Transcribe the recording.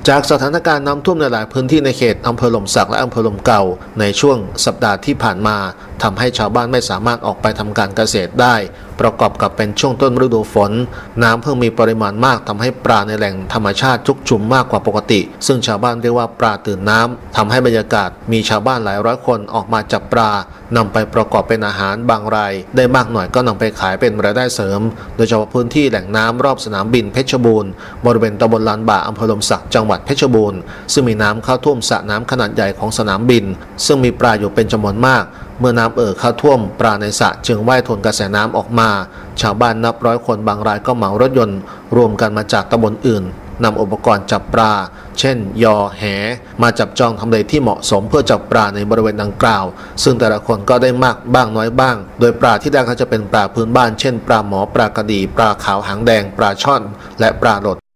จากสถานการณ์น้ำท่วมในหลายพื้นที่ในเขตอำเภอหล่มสักและอำเภอหล่มเก่าในช่วงสัปดาห์ที่ผ่านมาทำให้ชาวบ้านไม่สามารถออกไปทำการเกษตรได้ประกอบกับเป็นช่วงต้นฤดูฝนน้ำเพิ่งมีปริมาณมากทำให้ปลาในแหล่งธรรมชาติชุกชุมมากกว่าปกติซึ่งชาวบ้านเรียกว่าปลาตื่นน้ำทำให้บรรยากาศมีชาวบ้านหลายร้อยคนออกมาจับปลานำไปประกอบเป็นอาหารบางรายได้มากหน่อยก็นำไปขายเป็นรายได้เสริมโดยเฉพาะพื้นที่แหล่งน้ำรอบสนามบินเพชรบูรณ์บริเวณตำบลลานบ่าอำเภอหล่มสักจังหวัดเพชรบูรณ์ซึ่งมีน้ำเข้าท่วมสระน้ำขนาดใหญ่ของสนามบินซึ่งมีปลาอยู่เป็นจำนวนมากเมื่อน้ำเข้าท่วมปลาในสระจึงว่ายทวนกระแสน้ำออกมาชาวบ้านนับร้อยคนบางรายก็เหมารถยนต์รวมกันมาจากตำบลอื่นนำอุปกรณ์จับปลาเช่นยอแหมาจับจองทำเลที่เหมาะสมเพื่อจับปลาในบริเวณดังกล่าวซึ่งแต่ละคนก็ได้มากบ้างน้อยบ้างโดยปลาที่ได้ก็จะเป็นปลาพื้นบ้านเช่นปลาหมอปลากระดีปลาขาวหางแดงปลาช่อนและปลาหลด